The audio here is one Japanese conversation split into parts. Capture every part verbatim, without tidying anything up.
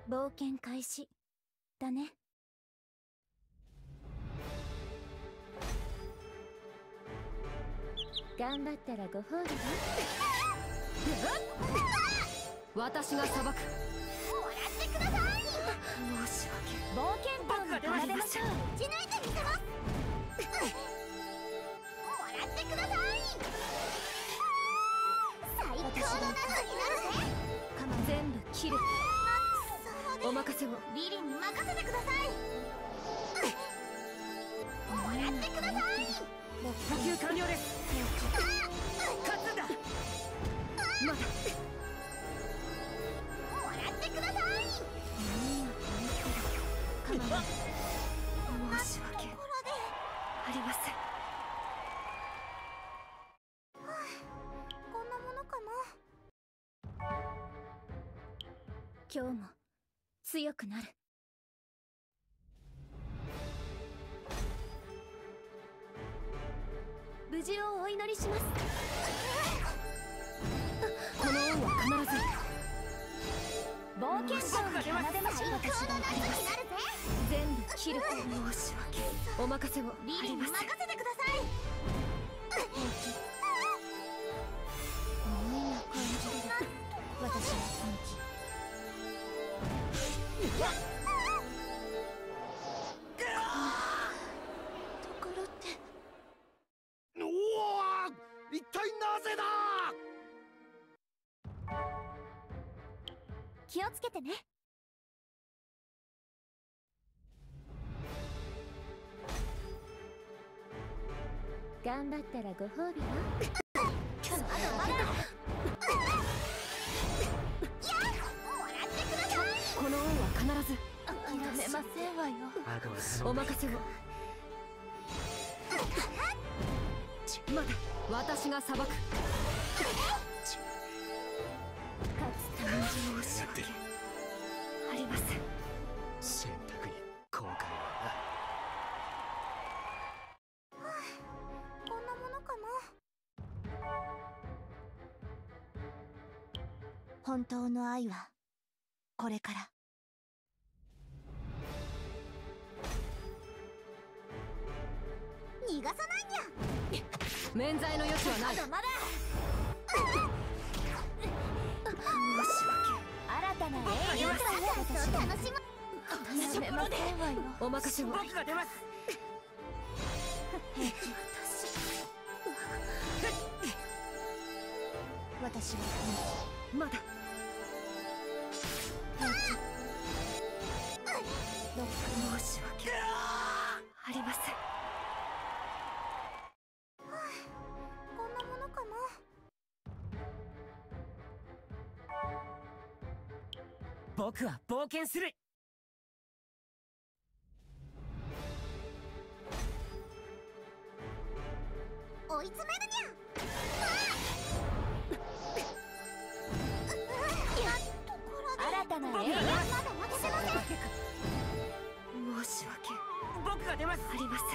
冒険開始だね。頑張ったらご褒美だ。 私が裁く。 もらってください。 申し訳。 冒険団を並べましょう。 打ち抜いてみせます。もらってください。最高の夏になるぜ。 全部切る。 お任せを。 リリに任せてください。もらってください。 補給完了です。勝つんだ。 まだ。 もらってください。 申し訳ありません。 こんなものかな。 今日も強くなる。無事をお祈りします。 この恩は必ず。 冒険団を奏でましょう。 最高の夏になるぜ。 全部切る。 申し訳。お任せを。 リリに任せてください。 思いが感じる。私は本気。 ところって。 おお、一体なぜだ。 気をつけてね。頑張ったらご褒美よ。 まだまだ。 この恩は必ず。 諦めませんわよ。 お任せを。まだ。私が裁く。 勝つために申し訳ありません。 選択に後悔はこんなものかな。 本当の愛はこれから。 逃がさないにゃ。 免罪の余地はない。 まだまだ。 申し訳。 新たな英雄と楽しむ。 諦めませんわよ。 お任せを。 僕が出ます。 私はまだ。申し訳ありません。 こんなものかな。 僕は冒険する。 追い詰めるにゃ。 新たな英雄。 まだ任せません。 申し訳僕が出ます。 ありません。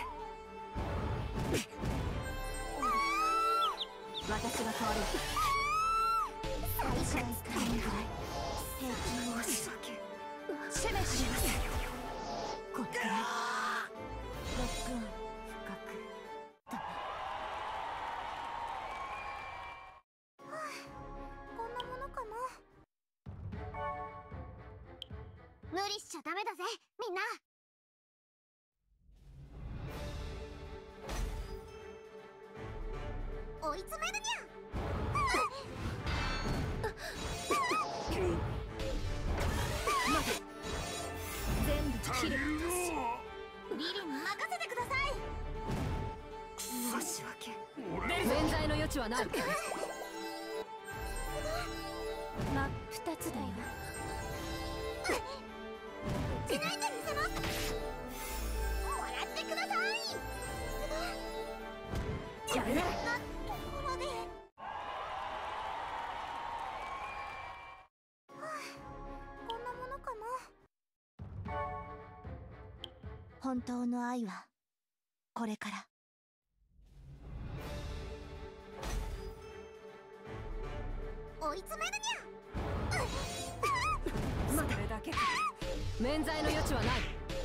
私が変わる。 最初タイムぐらい平気。 申し訳攻めてみます。こっからロックオン深くだ。 こんなものかな。無理しちゃダメだぜみんな。追い詰めるにゃ。 全部切る。 リリに任せてください。 申し訳免罪の余地はない。 真っ二つだよ。 打ち抜いてみせます。もらってください。 やる。 なところで。こんなものかな。 本当の愛はこれから。 追い詰めるにゃ。 それだけけか。免罪の余地はない。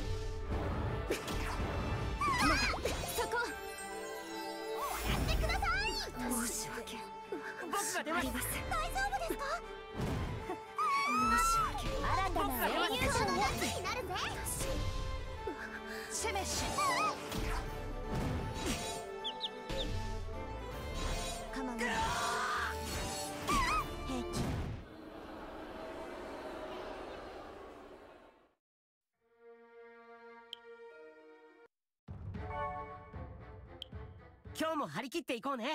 そこやってください。 申し訳僕が出ます。 大丈夫ですか？ 申し訳新たな英雄者のやつになるぜ。 シェメッシュかまわない。平気。 今日も張り切っていこうね。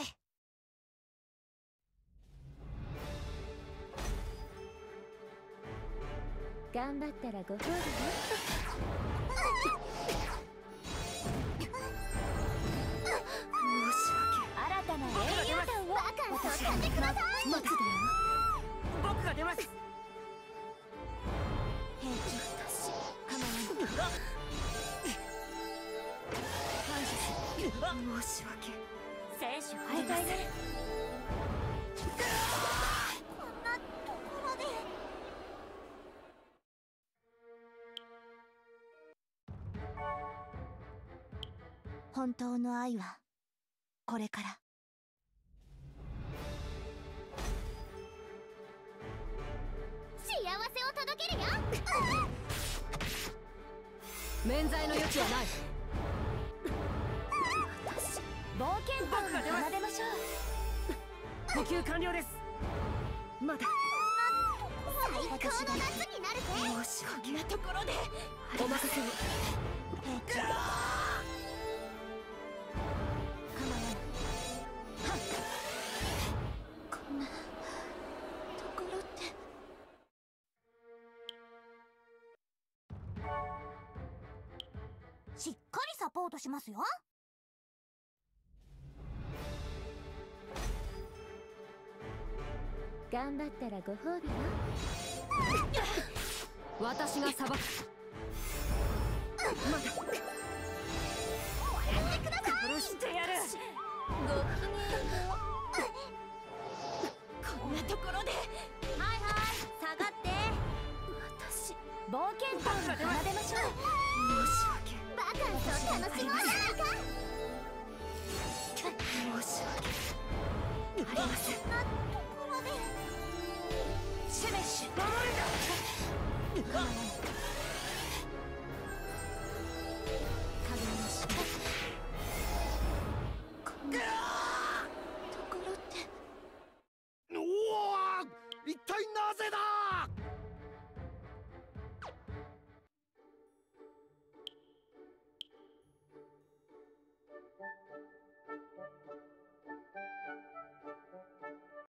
頑張ったらご褒美よ。 申し訳新たな英雄団をバカンスを買ってください。 待つだよ。 僕が出ます。 平気。私かまわない。感謝する。申し訳選手敗退ね。こんなところで。 本当の愛はこれから。 幸せを届けるよ。 免罪の余地はない。 冒険パンを奏でましょう。 呼吸完了です。まだ最高の夏になるぜ。 申し訳こんなところで。 お任せを。 平気。かまわない。こんなところって。 しっかりサポートしますよ。 頑張ったらご褒美よ。 私が裁く。まだやってください。 殺してやる。 ごきげんよう。こんなところで。はいはい下がって。 私冒険パンを奏でましょう。 申し訳バカンスを楽しもうじゃないか。 申し訳ありません。 こんなところで。 シェメッシュ守るんだ。 かまわない。影のしこんなところって。 おお、一体なぜだ。